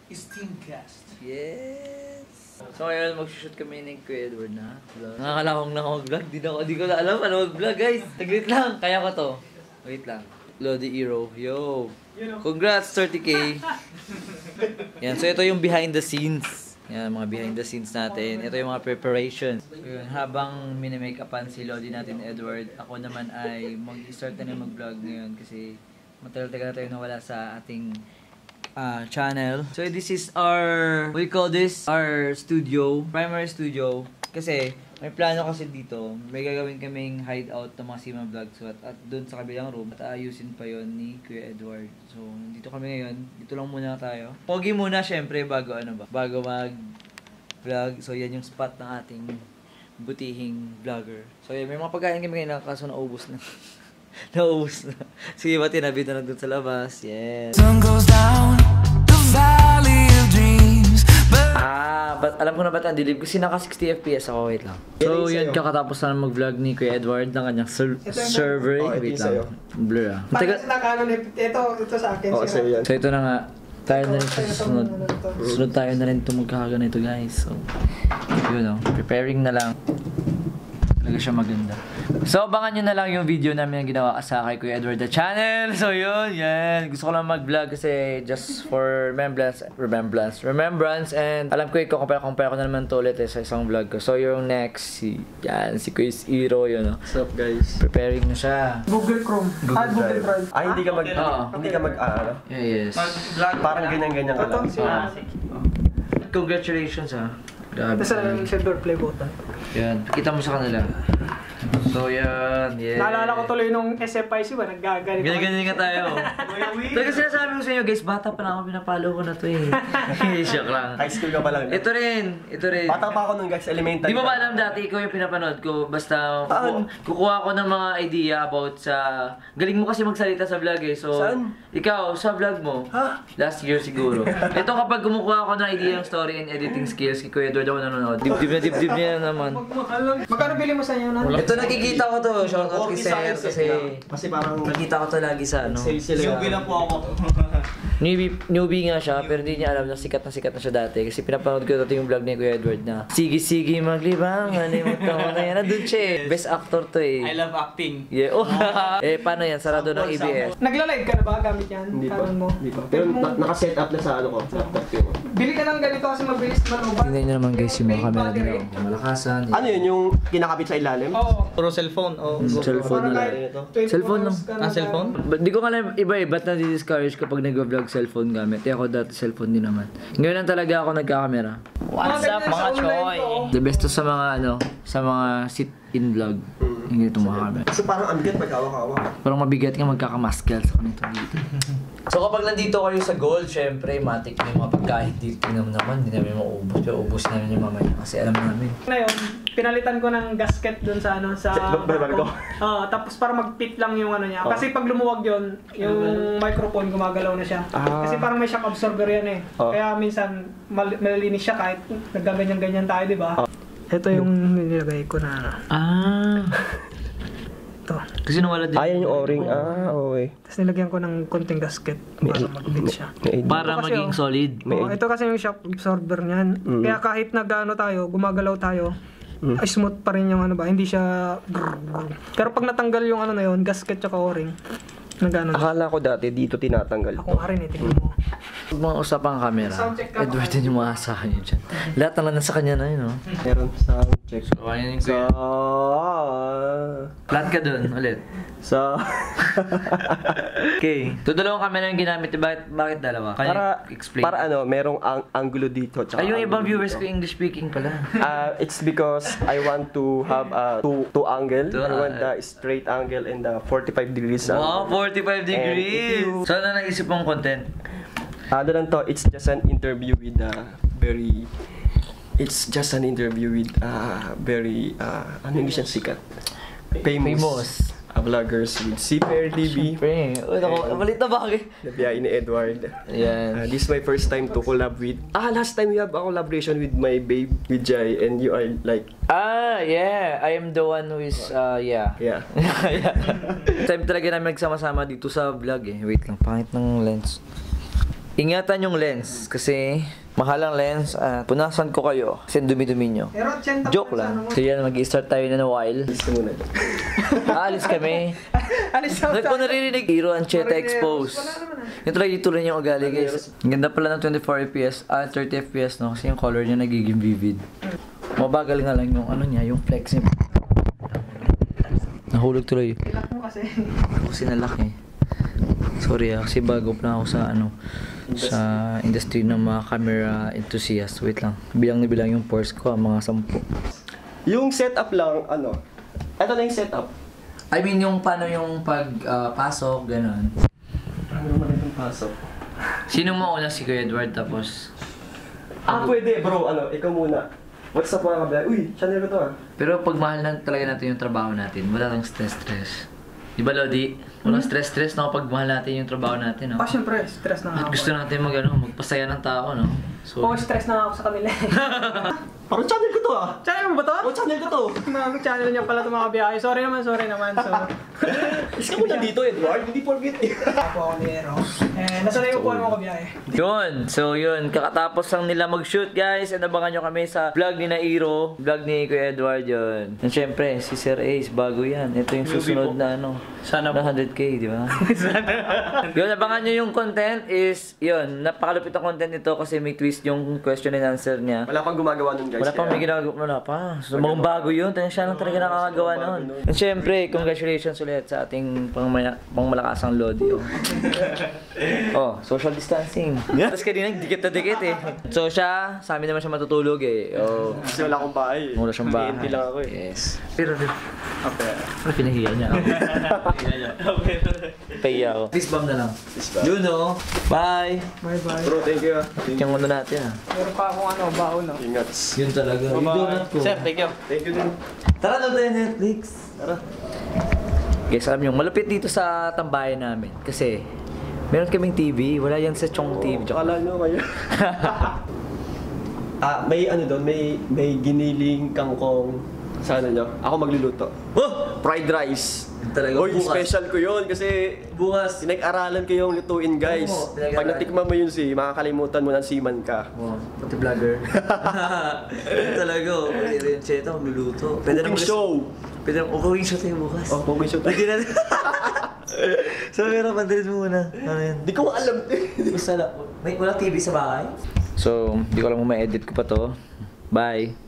Steamcast. Yes! So ngayon, mag-shoot kami ni Kuya Edward na vlog. Nakakalawang na ako mag-vlog. Di ko na alam ano mag-vlog, guys. Taglit lang. Kaya ko to. Wait lang. Lodi Hero. Yo! Congrats, 30K! Yan, so ito yung behind the scenes. Yan, mga behind the scenes natin. Ito yung mga preparations. So, yun, habang mini-make-upan si Lodi natin, Edward, ako naman ay mag-start na mag-vlog ngayon kasi matagal-tagal na tayo nawala sa ating channel. So this is our, what do you call this? Our studio, primary studio. Kasi may plano kasi dito, may gagawin kaming hideout ng mga Sima Vlogs at doon sa kabilang room at ayusin pa yon ni Kuya Edward. So dito kami ngayon, dito lang muna tayo. Pogi muna syempre bago bago mag-vlog. So yan yung spot ng ating butihing vlogger. So yan, may mga pagkain kami ngayon kaso naubos na. Naubos na. Sige ba, tinabi na lang dun sa labas. Yes. Sun goes down the valley of dreams. But alam ko na ba't ang dilib? Kasi naka 60 FPS ako. Wait lang. So yun, kakatapos na mag-vlog ni Kuya Edward ng kanyang server. Wait lang. Blur ah. Ito sa akin. So ito na nga. Tayo na rin sa susunod. Susunod tayo na rin ito magkakaga na ito, guys. So, yun o. Preparing na lang. Talaga siya maganda. So, abangan nyo na lang yung video namin na ginawa sa kay Kuya Edward the channel. So, yun, yan. Gusto ko lang mag-vlog kasi just for remembrance. And alam ko, compare ko na naman to ulit sa isang vlog ko. So, yung next, si Kuya Hero, yun, no? What's up, guys? Preparing na siya. Google Chrome. Google Drive. Hindi ka mag, Yes. parang ganyan-ganyan ka lang. Congratulations, ha. Grabe. Sa silver play button. Yan, pakita mo sa kanila. So yan, yeah. Naalala ko tuloy nung SFIC ba, naggagalit. Ganyan nga tayo. Talaga sinasabi ko sa inyo, guys, bata pa lang ako, pinapalo ko na to eh. Shock lang. High school ka pa lang. Ito rin. Bata pa ako nung guys, elementary. Di mo ba alam dati, ikaw yung pinapanood ko, basta kukuha ko ng mga idea about sa... Galing mo kasi magsalita sa vlog eh, so... Saan? Ikaw, sa vlog mo. Last year siguro. Ito kapag kumukuha ako ng idea ng story and editing skills, kay Kuya Edward ako nanonood. Dip niya naman. Magkano bili mo sa inyo na? Ito nakikita ko to, shoutout kay Sir kasi parang nakikita ko to lagi sa ano. Newbie lang po ako. Newbie nga siya, pero hindi niya alam na sikat na siya dati. Kasi pinapanood ko dati yung vlog ni Kuya Edward na sige maglibang, alimutan ko na yan. Nandun siya eh. Best actor to eh. I love acting. Yeah. Paano yan? Sarado ng ABS. Nagla-live ka na ba gamit yan? Hindi pa. Pero naka-set up na sa ano ko. Bili ka ng ganito kasi mabilis manubat. Tingnan nyo naman guys yung mga camera nila. Malakasan. Ano yun? Yung kinakapit sa ilalim? Oo. Puro cellphone. Cellphone nila. Cellphone lang. Cellphone? Di ko alam iba eh. Ba't na-discourage kapag nag-vlog cellphone gamit? Ako dati cellphone din naman. Ngayon lang talaga ako nagkakamera. What's up mga choy? The best to sa mga sa mga sit-in vlog. Hindi ito mga camera. So parang ang bigat magkawak-awak. Parang mabigat nga magkakamaskal sa kanito dito. So kapag nandito kayo sa Gold, syempre matik na yung mga pagkain dito naman. Hindi namin maubos. Pero ubos namin yung mamaya kasi alam namin. Ngayon, pinalitan ko ng gasket dun sa barko. Tapos para mag-fit lang yung ano niya. Kasi pag lumuwag yon, yung microphone gumagalaw na siya. Kasi parang may shock absorber yan eh. Kaya minsan malilinis siya kahit naggaganyan-ganyan tayo, di ba? Ito yung nilagay ko na ano. Ito. Kasi nawala din. Ayan yung o-ring. Okay. Tapos nilagyan ko ng konting gasket para mag-fit siya. Para maging solid. Ito kasi yung shock absorber niyan. Kaya kahit nag-ano tayo, gumagalaw tayo, smooth pa rin yung ano ba, hindi siya pero pag natanggal yung ano na yun, gasket tsaka o-ring, nag-ano. Akala ko dati dito tinatanggal. Ako nga rin eh, tingnan mo. Mga usapang camera. Edward din yung mga asahan niyo dyan. Lahat na nasa kanya na yun, no? Meron sound check. So, ayan yung kuya. Plan ka dun, ulit. Okay. So, dalawang camera yung ginamit. Bakit dalawa? Explain. Para merong angulo dito. Ay, yung ibang viewers ko English speaking pala. It's because I want to have two angle. I want the straight angle and the 45 degrees Wow, angle. 45 degrees! So, ano naisip mong content? Ano lang to, it's just an interview with ano yung siyang sikat? Famous. Vloggers with si Per TV. Malit na bagay. Nabiyain ni Edward. Yan. This is my first time to collab with... last time we have a collaboration with my babe, with Jai, and you are like... Yeah. I am the one who is, yeah. Time talaga namin nagsama-sama dito sa vlog eh. Wait lang, pangit ng lens. ingatan yung lens kasi mahalang lens at punasan ko kayo kasi dumi-dumi nyo. Pero 80 Joke lang. So yan, mag-start tayo na while. Gusto mo na. Aalis kami. Alis na Kung naririnig, Hero Ancheta Expose. Wala naman Yung tuloy yung ugali guys. Ang ganda pala ng 24 fps, 30 fps no? Kasi yung color niya nagiging vivid. Mabagal nga lang yung ano niya, yung flex niya. Nahulog tuloy. Ilak mo kasi. Kasi nalaki. Sorry kasi bago pa ako sa ano, sa industry ng mga camera enthusiast. Wait lang, bilang na bilang yung pores ko, mga 10. Yung setup lang, ano? Ito na yung setup. I mean yung paano yung pagpasok, ganun. Ano naman itong pasok? Sino mo una, si Kuya Edward, tapos... Pwede bro, ano, ikaw muna. What's up mga kabila? Uy, channel ko to ah. Pero pag mahal na talaga natin yung trabaho natin, wala nang stress-stress. Di ba, Lodi? Walang stress-stress no pag mahal natin yung trabaho natin, no? Siyempre, stress na At ako. gusto natin magpasaya ng tao, no? So, Stress na ako sa kanila. Parang channel ko to ah. Channel mo ba to? Channel ko to. Mga channel niya pala itong mga biyahe. Sorry naman. So, Iska mo na dito, Edward. Hindi forget eh. ako ako ni Ero. Nasa na yung upuan mo ka biyahe. yun. So, yun. Kakatapos lang nila mag-shoot, guys. And abangan nyo kami sa vlog ni Nairo. Vlog ni Kuya Edward, yun. And syempre, si Sir Ace, bago yan. Ito yung susunod na ano. Sana na 100k, di ba? Yun, abangan nyo yung content is, yun, napakalupit ang content nito kasi may twist yung question and answer niya. Wala pang gumagawa nun guys. Wala pang may ginagawa, wala pa. So, mga bago yun. Siya lang talaga nakakagawa nun. And syempre, congratulations ulit sa ating pangmalakasang Lodi. Oh, social distancing. Tapos kanina, dikit na dikit eh. So siya, sa amin naman siya matutulog eh. Oh. Kasi wala akong bahay. Wala siyang bahay. Hindi lang ako eh. Yes. Pero, Okay. ano pinahiya niya ako? Pahiya ako. Fist bump na lang. Yun o. Bye! Bye-bye. Bro, thank you ah. Yung ano natin ah. Meron pa akong baon no. Ingats. Yun talaga. Yung donut ko. Sir, thank you. Thank you din. Tara na tayo Netflix. Tara. Guys, alam nyo, malupit dito sa tambayan namin. Kasi, meron kaming TV. Wala yan sa Chong TV. Akala nyo kayo. May ano doon, may giniling kangkong sa ano nyo. Ako magluluto. Oh! Fried rice. Talaga Oy, special ko yun kasi Bukas. pinag-aralan ko yung lutuin guys. Oo, pinag-aralan. Pag natikman mo yun makakalimutan mo ng seaman ka. Oh, pati vlogger. Talaga, oh. Pati rin Cheta, magluluto. Cooking show. Pwede naman, cooking show tayo bukas. Oh, cooking show. Pwede natin. So, meron pandrin mo muna. Ano yan? Di ko alam. Wala TV sa bahay? So, di ko alam kung ma-edit ko pa to. Bye.